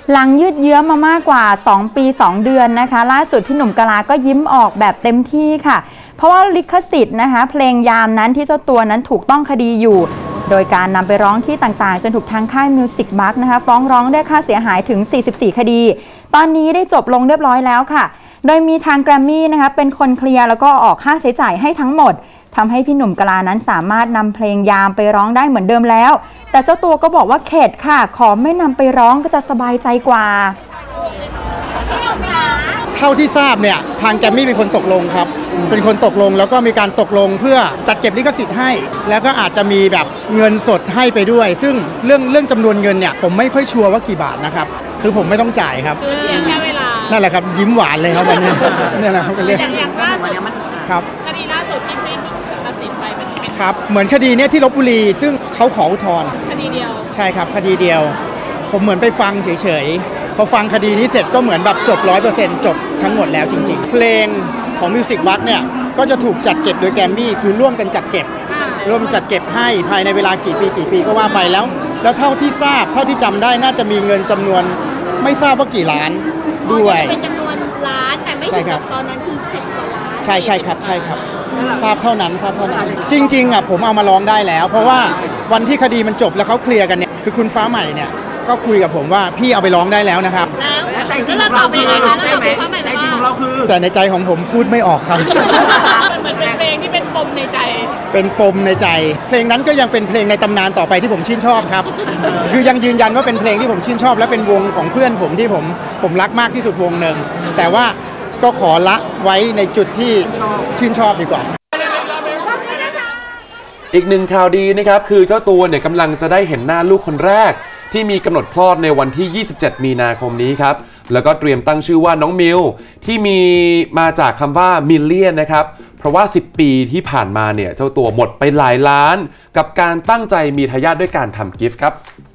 หลังยืดเยื้อมามากกว่า2 ปี 2 เดือนนะคะล่าสุดพี่หนุ่มกะลาก็ยิ้มออกแบบเต็มที่ค่ะเพราะว่าลิขสิทธิ์นะคะเพลงยามนั้นที่เจ้าตัวนั้นถูกต้องคดีอยู่โดยการนำไปร้องที่ต่างๆจนถูกทางค่ายมิวสิกบัคนะคะฟ้องร้องได้ค่าเสียหายถึง44 คดีตอนนี้ได้จบลงเรียบร้อยแล้วค่ะโดยมีทางแกรมมี่นะคะเป็นคนเคลียร์แล้วก็ออกค่าใช้จ่ายให้ทั้งหมดทำให้พี่หนุ่มกะลานั้นสามารถนำเพลงยามไปร้องได้เหมือนเดิมแล้วแต่เจ้าตัวก็บอกว่าเข็ดค่ะขอไม่นำไปร้องก็จะสบายใจกว่าเท่าที่ทราบเนี่ยทางแกรมมี่เป็นคนตกลงครับเป็นคนตกลงแล้วก็มีการตกลงเพื่อจัดเก็บลิขสิทธิ์ให้แล้วก็อาจจะมีแบบเงินสดให้ไปด้วยซึ่งเรื่องจำนวนเงินเนี่ยผมไม่ค่อยชัวร์ว่ากี่บาทนะครับคือผมไม่ต้องจ่ายครับเสียแค่เวลานั่นแหละครับยิ้มหวานเลยครับวันนี้เนี่ยนะครับเป็นเรื่องอย่างล่าสุดครับคดีล่าสุดที่ตัดสินไปเป็นครับเหมือนคดีเนี้ยที่ลพบุรีซึ่งเขาขออุทธรณ์คดีเดียวใช่ครับคดีเดียวผมเหมือนไปฟังเฉยๆพอฟังคดีนี้เสร็จก็เหมือนแบบจบ 100% จบทั้งหมดแล้วจริงๆเพลงของมิวสิกบัคเนี่ยก็จะถูกจัดเก็บโดยแกรมมี่คือร่วมกันจัดเก็บร่วมจัดเก็บให้ภายในเวลากี่ปีก็ว่าไปแล้วเท่าที่ทราบเท่าที่จำได้น่าจะมีเงินจำนวนไม่ทราบว่ากี่ล้านด้วยเป็นจำนวนล้านแต่ไม่ถึงกับตอนนั้นคือ10 กว่าล้านใช่ครับทราบเท่านั้นจริงๆอ่ะผมเอามาร้องได้แล้วเพราะว่าวันที่คดีมันจบแล้วเขาเคลียร์กันเนี่ยคือคุณฟ้าใหม่เนี่ยก็คุยกับผมว่าพี่เอาไปร้องได้แล้วนะครับแล้วเราตอบไปยังไงคะแล้วตอบไปฟ้าใหม่ว่าแต่ในใจของผมพูดไม่ออกครับเหมือนเป็นเพลงที่เป็นปมในใจเป็นปมในใจเพลงนั้นก็ยังเป็นเพลงในตำนานต่อไปที่ผมชื่นชอบครับคือยังยืนยันว่าเป็นเพลงที่ผมชื่นชอบและเป็นวงของเพื่อนผมที่ผมรักมากที่สุดวงหนึ่งแต่ว่าก็ขอละไว้ในจุดที่ชื่นชอบดีกว่าอีกหนึ่งข่าวดีนะครับคือเจ้าตัวเนี่ยกำลังจะได้เห็นหน้าลูกคนแรกที่มีกำหนดคลอดในวันที่ 27 มีนาคมนี้ครับแล้วก็เตรียมตั้งชื่อว่าน้องมิวที่มีมาจากคำว่ามิลเลียนนะครับเพราะว่า10 ปีที่ผ่านมาเนี่ยเจ้าตัวหมดไปหลายล้านกับการตั้งใจมีทายาทด้วยการทำกิฟต์ครับ